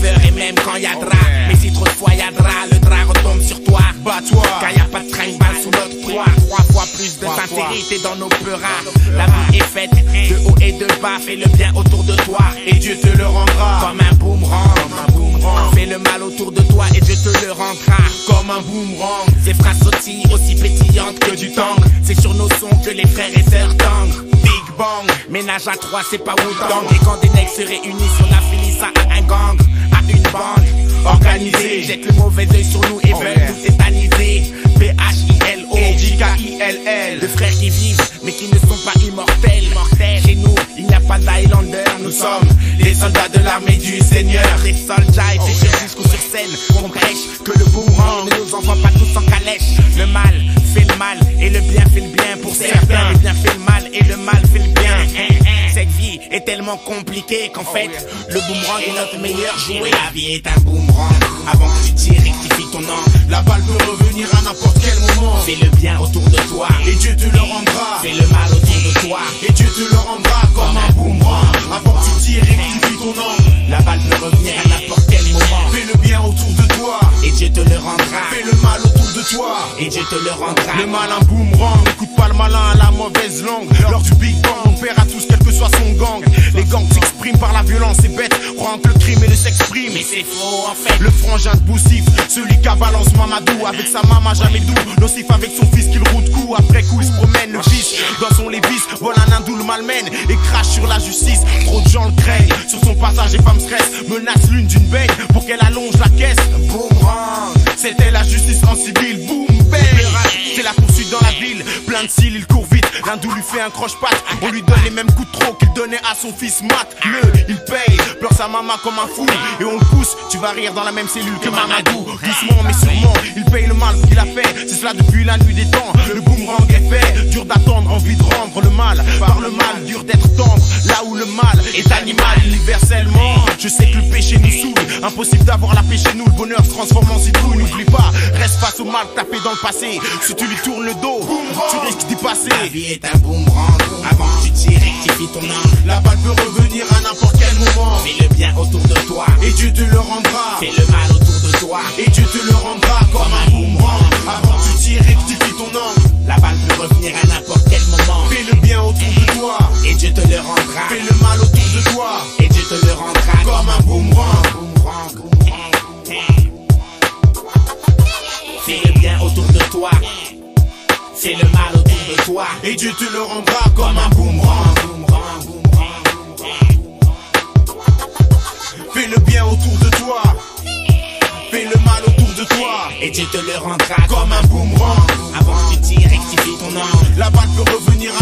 faveur et même quand y'a drap. Mais si trop de fois y'a drap, le drap retombe sur toi. Bats-toi, car y'a pas de trinque-balle sous notre poids. 3 fois plus de sincérité dans nos peu rares. La vie est faite de haut et de bas. Fais le bien autour de toi et Dieu te le rendra. Comme un boomerang. Fais le mal autour de toi et Dieu te le rendra. Comme un boomerang. Ces phrases sautillent aussi pétillantes que du tang. C'est sur nos sons que les frères et sœurs tanguent. Big bang, ménage à 3 c'est pas Wu-Tang. Et quand des necks se réunissent on affilie ça à un gang, à une bande organisée. Jette le mauvais œil sur nous et veulent tout tétaniser. P-H-I-L-O, J-K-I-L-L. De frères qui vivent mais qui ne sont pas immortels. Chez nous il n'y a pas d'Highlander. Nous sommes les soldats de l'armée du Seigneur. Les soldats étaient sur discours sur scène. On prêche que le boomerang ne nous envoie pas tous en calèche. Le mal fait le mal et le bien fait le bien. Pour certains le bien fait le mal et le mal fait le bien. Cette vie est tellement compliquée qu'en fait le boomerang est notre meilleur jouet. La vie est un boomerang. Avant que tu tires, rectifie ton angle. La balle peut revenir à n'importe quel moment. Fais le bien autour de toi et Dieu te le rendra. Fais le mal autour de toi et Dieu te le rendra comme un boomerang. Avant que tu tires, rectifie ton angle. La balle peut revenir à n'importe quel moment. Fais le bien autour de toi et Dieu te le rendra. Fais le mal autour de toi et Dieu te le rendra. Le mal un boomerang, n'écoute pas le malin à la mauvaise langue. Lors du Big Bang, on perd à tous quel que soit son gang. Les gangs s'expriment par la violence, c'est bête. Croyant que le crime et le sexe prime. Mais c'est faux en fait. Le frangin de Boussif, celui qui balance Mamadou. Avec sa maman jamais doux, nocif avec son fils qu'il roule de coup. Après coup il se promène, le fils dans son Lévis. Vole un hindou, le malmène et crache sur la justice. Trop de gens le craignent, sur son passage les femmes stressent. Menace l'une d'une baigne pour qu'elle allonge la caisse. Boomerang, c'était la justice en civil. Boom bang, c'est la poursuite dans la ville. Plein de cils, il court vite. L'hindou lui fait un croche-patte. On lui donne les mêmes coups de trop qu'il donnait à son fils Matt. Il paye, pleure sa maman comme un fou. Et on le pousse, tu vas rire dans la même cellule que Mamadou. Doucement mais sûrement, il paye le mal qu'il a fait. C'est cela depuis la nuit des temps. Le boomerang est fait, dur d'attendre, envie de rendre le mal. Par le mal, dur d'être tendre. Là où le mal est animal universellement. Je sais que le péché nous saoule. Impossible d'avoir la paix chez nous. Le bonheur se transforme en citrouille. N'oublie pas, reste face au mal que t'as fait dans le passé. Si tu lui tournes le dos, tu risques d'y passer. La vie est un boomerang. Avant que tu tires, rectifie ton angle. La balle peut revenir à n'importe quel moment. Fais le bien autour de toi et Dieu te le rendra. Fais le mal autour de toi et Dieu te le rendra comme un boomerang. Avant que tu tires, rectifie ton angle. La balle peut revenir à n'importe quel moment. Fais le bien autour de toi et Dieu te le rendra. Fais le mal autour de toi et Dieu te le rendra comme un boomerang. Fais le bien autour de toi. Fais le mal autour de toi et Dieu te le rendra comme un boomerang. Fais le bien autour de toi. Fais le mal autour de toi et Dieu te le rendra comme un boomerang. Avant que tu tires, rectifie ton angle. La balle peut revenir